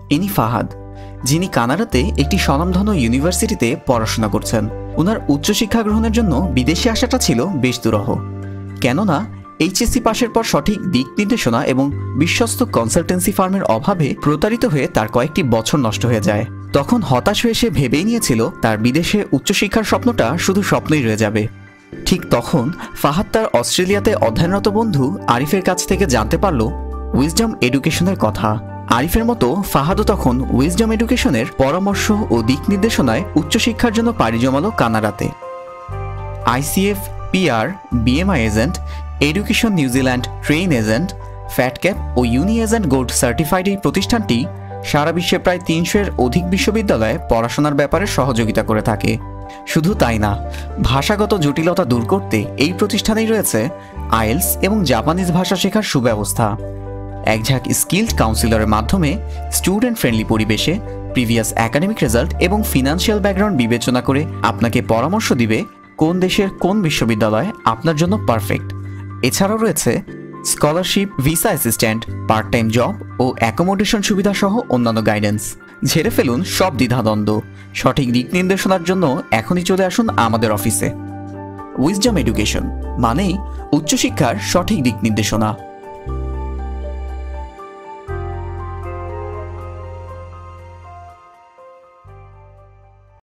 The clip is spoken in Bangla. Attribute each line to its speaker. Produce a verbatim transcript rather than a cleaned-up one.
Speaker 1: ইনি ফাহাদ, যিনি কানাডাতে একটি স্বনামধন্য ইউনিভার্সিটিতে পড়াশোনা করছেন। ওনার উচ্চশিক্ষা গ্রহণের জন্য বিদেশে আসাটা ছিল বেশ দুরূহ, কেননা এইচএসসি পাশের পর সঠিক দিক নির্দেশনা এবং বিশ্বস্ত কনসালটেন্সি ফার্মের অভাবে প্রতারিত হয়ে তার কয়েকটি বছর নষ্ট হয়ে যায়। তখন হতাশ হয়ে সে ভেবেই নিয়েছিল তার বিদেশে উচ্চশিক্ষার স্বপ্নটা শুধু স্বপ্নই রয়ে যাবে। ঠিক তখন ফাহাদ তার অস্ট্রেলিয়াতে অধ্যয়নরত বন্ধু আরিফের কাছ থেকে জানতে পারল উইজডম এডুকেশনের কথা। আরিফের মতো ফাহাদও তখন উইজডম এডুকেশনের পরামর্শ ও দিক নির্দেশনায় উচ্চশিক্ষার জন্য পাড়ি জমালো কানাডাতে। ICF, PR, BMI agent, education New Zealand train agent, ফ্যাটক্যাপ ও ইউনি এজেন্ট গোল্ড সার্টিফাইড এই প্রতিষ্ঠানটি সারা বিশ্বে প্রায় তিনশো এর অধিক বিশ্ববিদ্যালয়ে পড়াশোনার ব্যাপারে সহযোগিতা করে থাকে। শুধু তাই না, ভাষাগত জটিলতা দূর করতে এই প্রতিষ্ঠানেই রয়েছে আইএলস এবং জাপানিজ ভাষা শেখার সুব্যবস্থা। একঝাঁক স্কিলড কাউন্সিলরের মাধ্যমে স্টুডেন্ট ফ্রেন্ডলি পরিবেশে প্রিভিয়াস একাডেমিক রেজাল্ট এবং ফিনান্সিয়াল ব্যাকগ্রাউন্ড বিবেচনা করে আপনাকে পরামর্শ দিবে কোন দেশের কোন বিশ্ববিদ্যালয় আপনার জন্য পারফেক্ট। এছাড়াও রয়েছে scholarship, visa assistant, part time job ও অ্যাকোমোডেশন সুবিধা সহ অন্যান্য গাইডেন্স। ঝেড়ে ফেলুন সব দ্বিধাদ্বন্দ্ব। সঠিক দিক নির্দেশনার জন্য এখনই চলে আসুন আমাদের অফিসে। উইজডম এডুকেশন মানেই উচ্চশিক্ষার সঠিক দিক নির্দেশনা।